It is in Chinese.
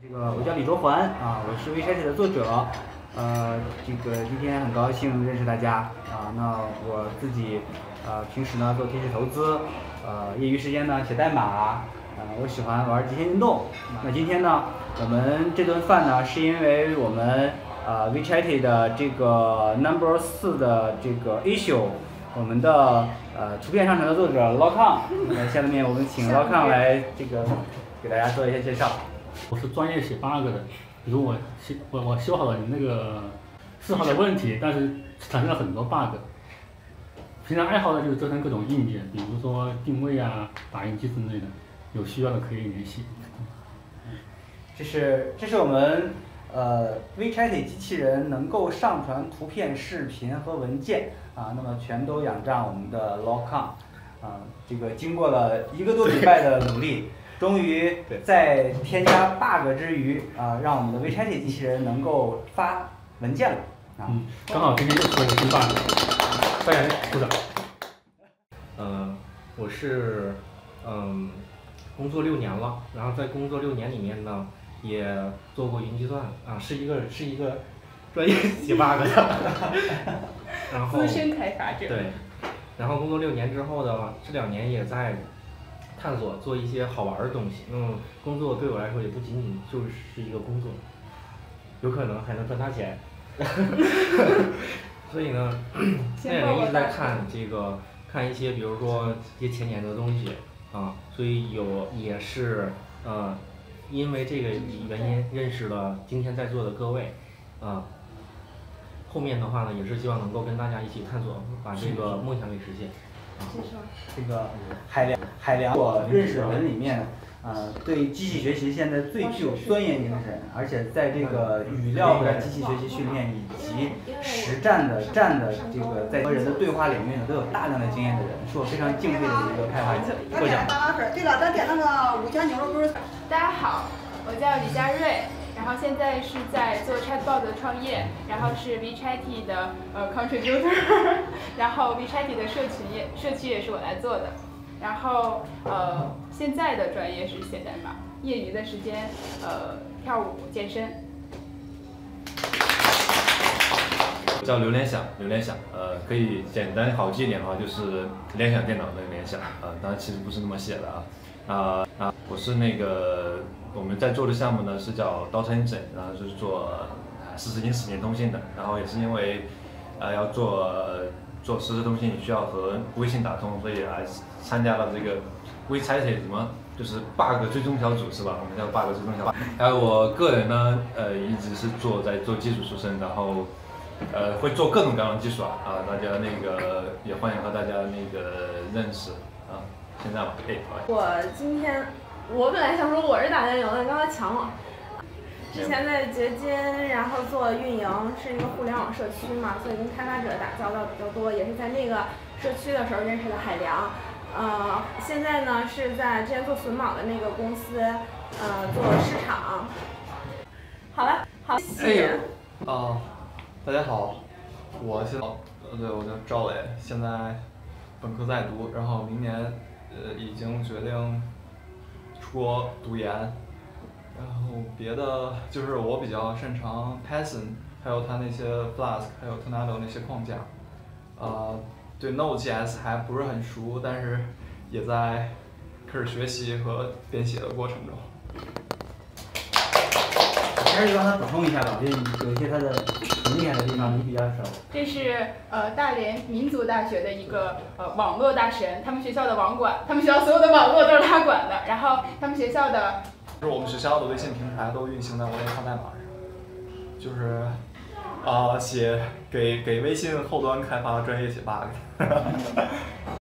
我叫李卓环啊，我是 Wechaty 的作者。今天很高兴认识大家啊。那我自己平时呢做天使投资，业余时间呢写代码，我喜欢玩极限运动。那今天呢，我们这顿饭呢是因为我们Wechaty 的这个 No.4 的这个 issue， 我们的图片上传的作者 Lockon， 下面我们请 Lockon 来给大家做一些介绍。 我是专业写 bug 的，比如我修好了你那个4号的问题，但是产生了很多 bug。平常爱好呢就是折腾各种硬件，比如说定位啊、打印机之类的，有需要的可以联系。 这是我们Wechaty 机器人能够上传图片、视频和文件啊，那么全都仰仗我们的 Lockon 啊，这个经过了1个多礼拜的努力。终于在添加 bug 之余让我们的 Wechaty 机器人能够发文件了啊！ 刚好今天又出了一个新 bug， 大家鼓掌。 我是工作6年了，然后在工作6年里面呢，也做过云计算啊，是一个专业写 bug 的，然后资深开发者。 对，然后工作6年之后呢，这2年也在探索做一些好玩的东西。工作对我来说也不仅仅就是一个工作，有可能还能赚大钱。所以呢，这2年一直在看一些，比如说一些前沿的东西啊，所以也是因为这个原因认识了今天在座的各位啊。后面的话呢，也是希望能够跟大家一起探索，把这个梦想给实现。 这个海良，我认识的人里面，对机器学习现在最具有钻研精神，而且在这个语料的机器学习训练以及实战的这个在和人的对话领域呢，都有大量的经验的人，是我非常敬佩的一个开发者。 我点麻辣粉，对了，咱点那个5家牛肉羹。 大家好，我叫李佳瑞。然后现在是在做 Chatbot 的创业，然后是 Wechaty 的contributor， 然后 Wechaty 的社区也是我来做的，然后现在的专业是写代码，业余的时间跳舞健身。 我叫刘联想，可以简单好记一点的话，就是联想电脑那个联想当然其实不是那么写的我是我们在做的项目呢是叫 Data Engine， 然后就是做实时经10年通信的，然后也是因为要做实时通信需要和微信打通，所以来参加了这个 Wechaty 就是 bug 追踪小组是吧？我们叫 bug 追踪小组。还有我个人呢一直是在做技术出身，然后会做各种各样的技术大家也欢迎和大家认识现在吧， 我本来想说我是打酱油的，刚才抢我。之前在掘金，然后做运营，是一个互联网社区嘛，所以跟开发者打交道比较多，也是在那个社区的时候认识的海良。现在呢是在之前做榫卯的那个公司，做市场。好了，好，谢谢。 大家好，我叫赵磊，现在本科在读，然后明年已经决定出国读研，然后别的就是我比较擅长 Python， 还有它那些 Flask， 还有 Tornado 那些框架，对 Node.js 还不是很熟，但是也在开始学习和编写的过程中。 还是帮他补充一下吧，有一些他的很厉害的地方你比较少。 这是大连民族大学的一个网络大神，他们学校的网管，他们学校所有的网络都是他管的。然后他们学校的， 就是我们学校的微信平台都运行在我那套代码上，就是写给微信后端开发专业写 bug。